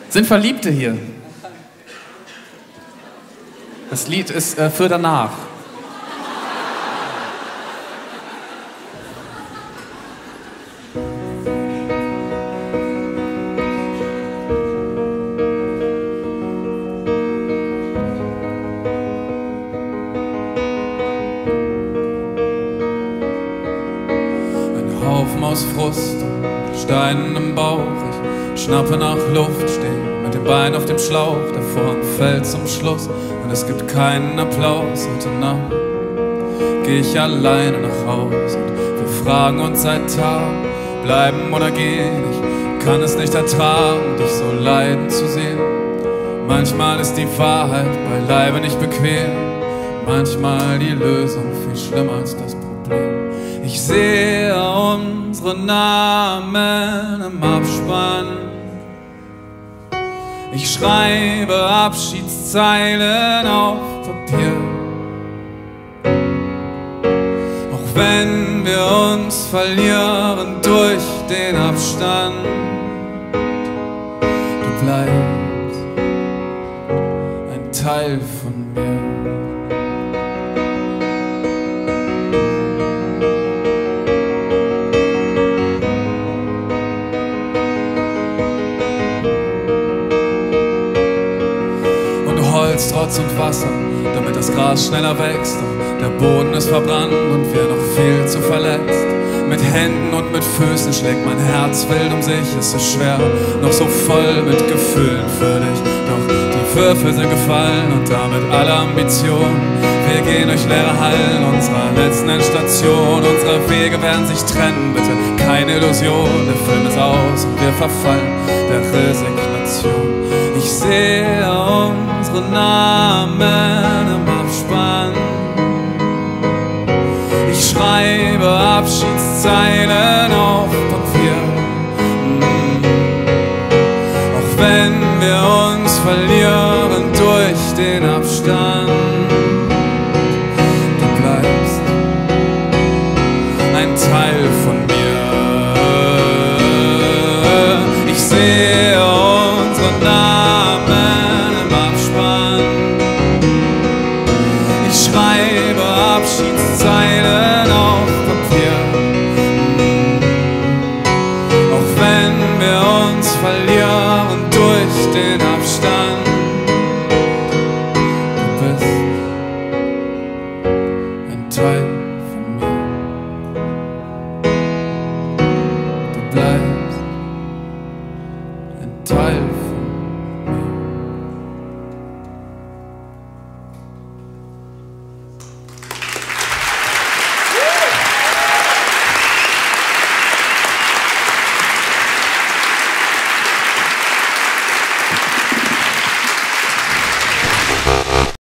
Sind Verliebte hier? Das Lied ist für danach. Ein Haufen aus Frust, Steinen im Bauch, ich schnappe nach Luft, stehe mit dem Bein auf dem Schlauch, der Vorhang fällt zum Schluss und es gibt keinen Applaus. Heute Nacht geh ich alleine nach Haus und wir fragen uns seit Tagen, bleiben oder gehen. Ich kann es nicht ertragen, dich so leiden zu sehen. Manchmal ist die Wahrheit beileibe nicht bequem, manchmal die Lösung viel schlimmer als das Problem. Ich sehe unsere Namen im Abspann, ich schreibe Abschiedszeilen auf Papier. Auch wenn wir uns verlieren durch den Abstand, du bleibst ein Teil von mir. Holz, Trotz und Wasser, damit das Gras schneller wächst. Doch der Boden ist verbrannt und wir noch viel zu verletzt. Mit Händen und mit Füßen schlägt mein Herz wild um sich. Es ist schwer, noch so voll mit Gefühlen für dich. Doch die Würfel sind gefallen und damit alle Ambitionen. Wir gehen durch leere Hallen unserer letzten Endstation. Unsere Wege werden sich trennen, bitte keine Illusion. Der Film ist aus und wir verfallen der Resignation. Ich sehe unsere Namen im Abspann, ich schreibe Abschiedszeilen auf Papier. Auch wenn wir uns verlieren durch den Abstand, du bleibst ein Teil von mir. Ich sehe unsere Namen im Abspann, ich schreibe Abschiedszeilen auf Papier. Auch wenn wir uns verlieren durch den Abstand, du bist ein Teil von mir. Du bleibst ein Teil von mir.